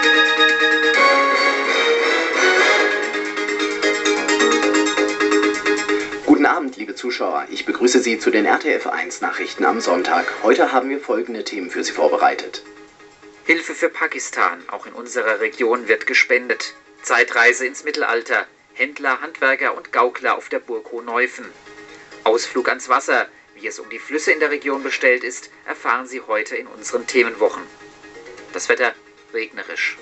Guten Abend, liebe Zuschauer. Ich begrüße Sie zu den RTF1 Nachrichten am Sonntag. Heute haben wir folgende Themen für Sie vorbereitet. Hilfe für Pakistan. Auch in unserer Region wird gespendet. Zeitreise ins Mittelalter. Händler, Handwerker und Gaukler auf der Burg Hohneufen. Ausflug ans Wasser. Wie es um die Flüsse in der Region bestellt ist, erfahren Sie heute in unseren Themenwochen. Das Wetter regnerisch.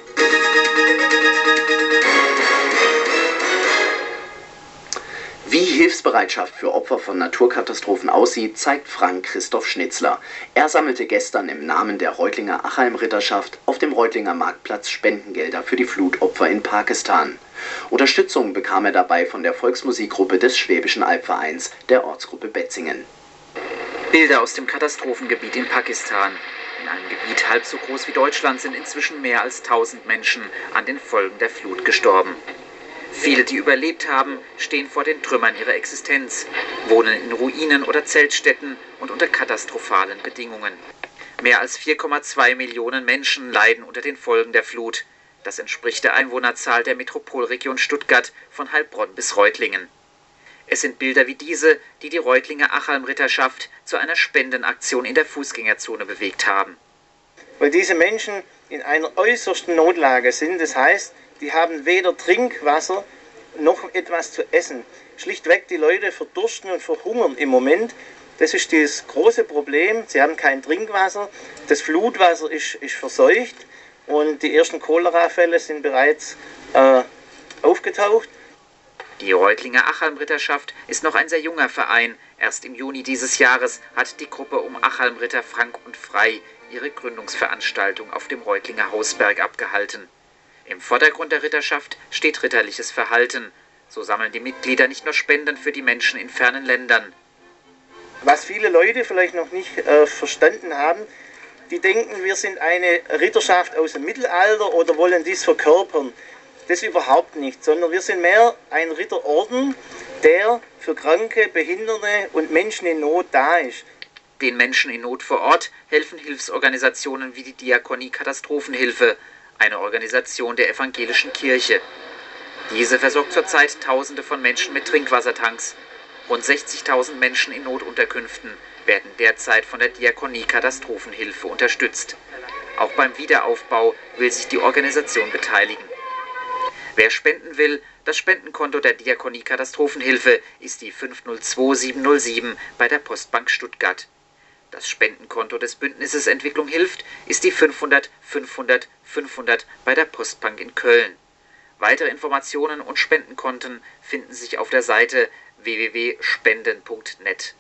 Wie Hilfsbereitschaft für Opfer von Naturkatastrophen aussieht, zeigt Frank Christoph Schnitzler. Er sammelte gestern im Namen der Reutlinger Achalm-Ritterschaft auf dem Reutlinger Marktplatz Spendengelder für die Flutopfer in Pakistan. Unterstützung bekam er dabei von der Volksmusikgruppe des Schwäbischen Albvereins, der Ortsgruppe Betzingen. Bilder aus dem Katastrophengebiet in Pakistan. In einem Gebiet halb so groß wie Deutschland sind inzwischen mehr als 1000 Menschen an den Folgen der Flut gestorben. Viele, die überlebt haben, stehen vor den Trümmern ihrer Existenz, wohnen in Ruinen oder Zeltstätten und unter katastrophalen Bedingungen. Mehr als 4,2 Millionen Menschen leiden unter den Folgen der Flut. Das entspricht der Einwohnerzahl der Metropolregion Stuttgart von Heilbronn bis Reutlingen. Es sind Bilder wie diese, die die Reutlinger Achalm-Ritterschaft zu einer Spendenaktion in der Fußgängerzone bewegt haben. Weil diese Menschen in einer äußersten Notlage sind, das heißt, die haben weder Trinkwasser noch etwas zu essen. Schlichtweg, die Leute verdursten und verhungern im Moment. Das ist das große Problem. Sie haben kein Trinkwasser, das Flutwasser ist verseucht und die ersten Cholerafälle sind bereits aufgetaucht. Die Reutlinger Achalm-Ritterschaft ist noch ein sehr junger Verein. Erst im Juni dieses Jahres hat die Gruppe um Achalm-Ritter Frank und Frei ihre Gründungsveranstaltung auf dem Reutlinger Hausberg abgehalten. Im Vordergrund der Ritterschaft steht ritterliches Verhalten. So sammeln die Mitglieder nicht nur Spenden für die Menschen in fernen Ländern. Was viele Leute vielleicht noch nicht verstanden haben, die denken, wir sind eine Ritterschaft aus dem Mittelalter oder wollen dies verkörpern. Das überhaupt nicht, sondern wir sind mehr ein Ritterorden, der für Kranke, Behinderte und Menschen in Not da ist. Den Menschen in Not vor Ort helfen Hilfsorganisationen wie die Diakonie Katastrophenhilfe, eine Organisation der evangelischen Kirche. Diese versorgt zurzeit Tausende von Menschen mit Trinkwassertanks. Rund 60.000 Menschen in Notunterkünften werden derzeit von der Diakonie Katastrophenhilfe unterstützt. Auch beim Wiederaufbau will sich die Organisation beteiligen. Wer spenden will, das Spendenkonto der Diakonie Katastrophenhilfe ist die 502707 bei der Postbank Stuttgart. Das Spendenkonto des Bündnisses Entwicklung hilft ist die 500 500 500 bei der Postbank in Köln. Weitere Informationen und Spendenkonten finden sich auf der Seite www.spenden.net.